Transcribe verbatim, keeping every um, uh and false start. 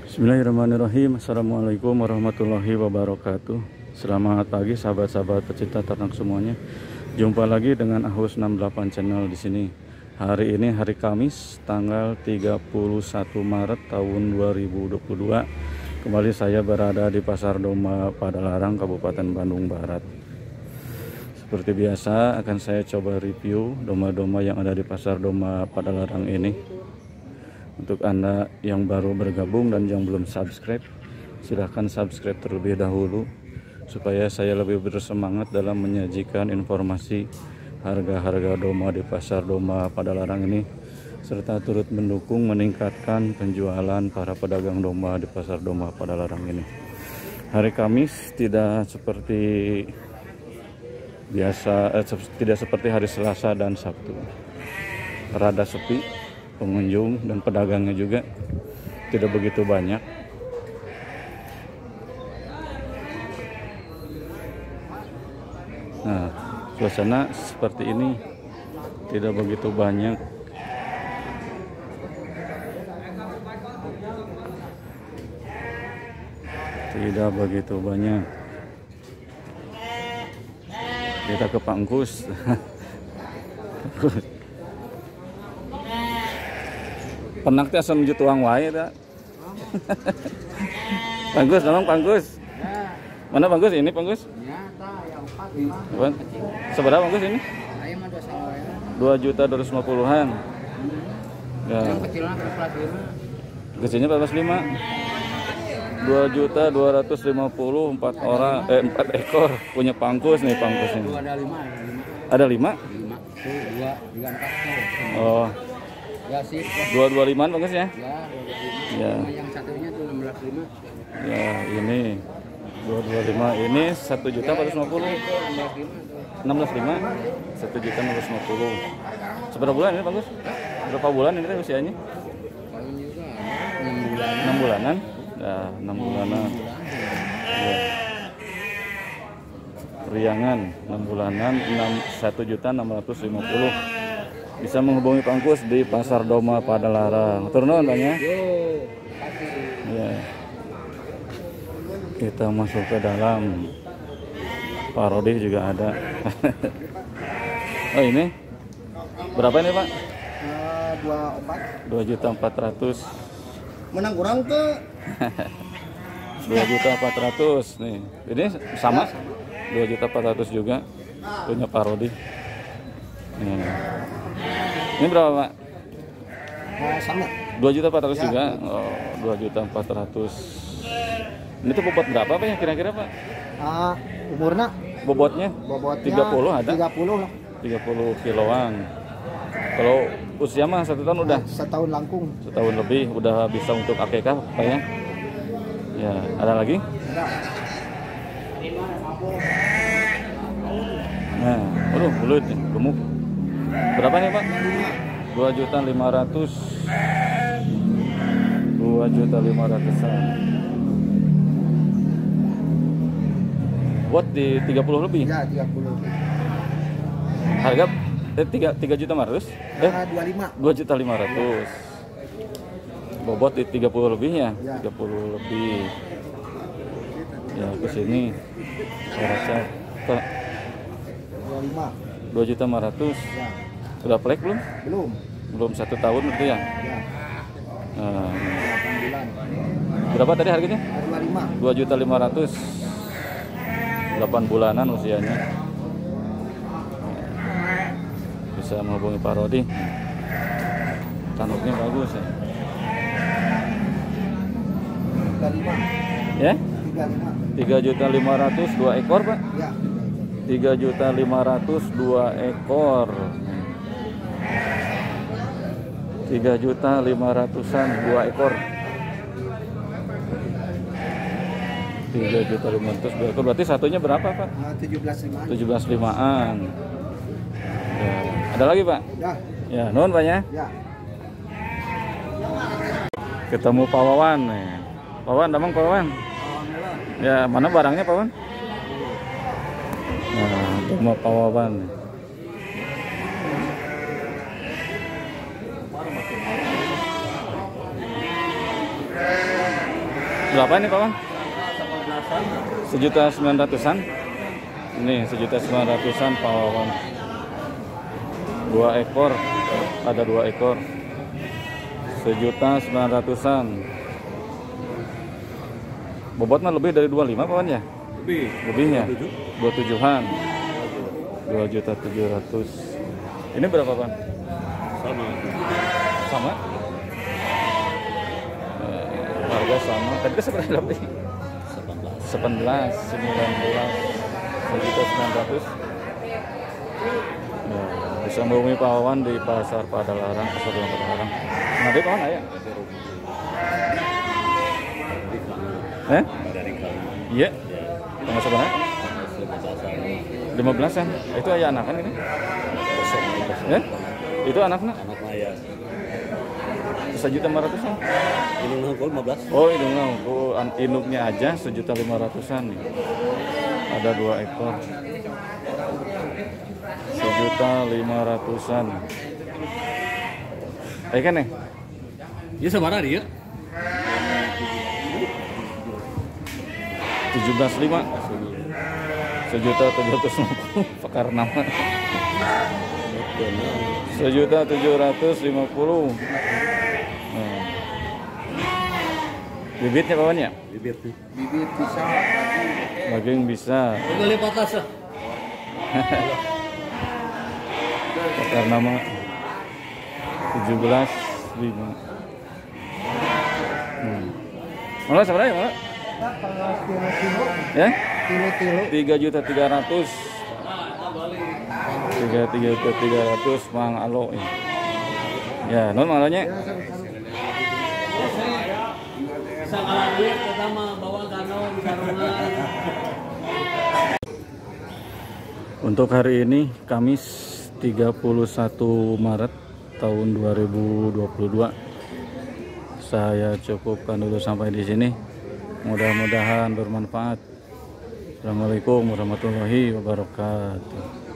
Bismillahirrahmanirrahim. Assalamualaikum warahmatullahi wabarakatuh. Selamat pagi sahabat-sahabat pecinta ternak semuanya. Jumpa lagi dengan Ahus enam delapan Channel di sini. Hari ini hari Kamis tanggal tiga puluh satu Maret tahun dua ribu dua puluh dua. Kembali saya berada di Pasar Domba Padalarang, Kabupaten Bandung Barat. Seperti biasa akan saya coba review domba-domba yang ada di Pasar Domba Padalarang ini. Untuk Anda yang baru bergabung dan yang belum subscribe, silahkan subscribe terlebih dahulu supaya saya lebih bersemangat dalam menyajikan informasi harga-harga domba di Pasar Domba Padalarang ini, serta turut mendukung meningkatkan penjualan para pedagang domba di Pasar Domba Padalarang ini. Hari Kamis tidak seperti biasa, eh, tidak seperti hari Selasa dan Sabtu, rada sepi pengunjung dan pedagangnya juga tidak begitu banyak. Nah, suasana seperti ini tidak begitu banyak. Tidak begitu banyak. Kita ke Pangkus. Penak teh asam jutuang wae ta. Panggus, tolong Panggus. Mana Panggus ini Panggus? Ya, ta yang empat lima. Seberapa Panggus ini? Saya mah dua sama ya. dua juta dua ratus lima puluhan. Ya. Yang kecilnya empat belas lima. Kecilnya empat belas lima. dua juta dua ratus lima puluh empat orang eh empat ekor punya Pangkus nih Pangkus ini. Ada lima, Ada ada lima. lima? Lima. Tuh dua, tiga empat tuh. Oh. Ya sih. dua dua lima Pangkus ya? Ya, dua dua lima. Ya. Sama yang satunya tuh enam belas lima. Ya, ini dua dua lima ini satu juta empat ratus lima puluh. enam belas lima. satu juta enam ratus lima puluh. Seberapa bulan ini Pangkus? Berapa bulan ini usianya? Paling juga enam bulan. enam bulanan. Nah, enam bulanan. Ya. Riangan enam bulanan satu juta enam ratus lima puluh. Bisa menghubungi Pangkus di Pasar Domba Padalarang. Turun banyak. Ya. Kita masuk ke dalam. Parodi juga ada. Oh ini berapa ini Pak? Dua empat. dua juta empat ratus. Menang kurang tuh. dua juta empat ratus nih. Ini sama dua juta empat ratus juga punya Parodi. Nih. Ini berapa Pak? Nah, sama. dua juta empat ratus juga. Oh, dua juta empat ratus. Ini tuh bobot berapa Pak ya kira-kira Pak? Ah, umurnya Bobotnya? bobotnya tiga puluh ada? tiga puluh lah. tiga puluh kiloan. Kalau usia mah satu tahun udah? Setahun langkung. Setahun lebih udah bisa untuk akikah Pak ya? Ya, ada lagi? Nah, aduh bulut nih, gemuk. Berapa nih Pak? dua juta lima ratus. dua juta lima ratusan. Buat di tiga puluh lebih? Ya, tiga puluh. Harga eh, tiga juta lima ratus? Eh, dua puluh lima. dua juta lima ratus. Bobot di tiga puluh lebihnya? Ya. tiga puluh lebih. Ya, ke sini saya rasa Pak, dua puluh lima. dua juta lima ratus. Ya. Sudah plek belum? Belum. Belum satu tahun itu ya? Ya. Nah, delapan bulan. berapa tadi harganya? dua puluh lima. dua juta lima ratus. delapan bulanan usianya. Bisa menghubungi Parodi. Tanduknya bagus ya. tiga puluh lima. Ya? tiga puluh lima. tiga juta lima ratus dua ekor, Pak. Ya. tiga juta lima ratus dua ekor. tiga juta lima ratusan dua ekor. tiga juta lima ratus dua ekor. Berarti satunya berapa, Pak? tujuh belas lima. tujuh belas limaan. Ya. Ada lagi, Pak? Ya. Ya, nuhun Pak ya. Ya. Ketemu Pak Wawan nih. Pak Wawan, damang Pak Wawan. Ya, mana barangnya Pak Wawan? Nah, rumah Pak Wawan. Berapa ini Pak Wan? Sejuta sembilan ratusan. Ini sejuta sembilan ratusan Pak Wawan. Dua ekor, ada dua ekor. Sejuta sembilan ratusan. Bobotnya lebih dari dua puluh lima Pak Wan ya? Lebih. Lebihnya? Dua tujuhan. Dua juta tujuh ratus. Ini berapa Pak? Sama. Sama? Eh, harga sama. Tadi kan seberapa lebih? Sebelas, sembilan belas, sejuta sembilan ratus. Ya, bisa menghubungi Pak Wawan di Pasar Padalarang, Pasar Uang Padalarang. Nanti Pak Wawan ayah? Eh? Dari kali. Iya. Tengah sebenarnya? Lima belasan. Itu ayah anak kan ini? Ya? Itu anaknya? Anak ayah. Sejuta lima ratusan. Ini nangkul lima belas. Oh, ini oh, induknya aja sejuta lima ratusan nih. Ada dua ekor. Sejuta lima ratusan. Eh kan nih? Ya sebarang dia. Tujuh belas lima. Sejuta tujuh ratus lima puluh. Pakar nama. Sejuta tujuh ratus lima puluh. Bibitnya Pawan ya? Bibit nih. Bibit bisa. Daging bisa. Udah lipat tas. Karena nama tujuh belas lima. Hmm. Malah sebenarnya malah? Ya? Kilo-kilo. Tiga juta tiga ratus. Tiga tiga juta tiga ratus Mang Alo. Ya, non malahnya. Sakalah duit pertama bawa ganong sarungan. Untuk hari ini Kamis tiga puluh satu Maret tahun dua ribu dua puluh dua. Saya cukupkan dulu sampai di sini. Mudah-mudahan bermanfaat. Assalamualaikum warahmatullahi wabarakatuh.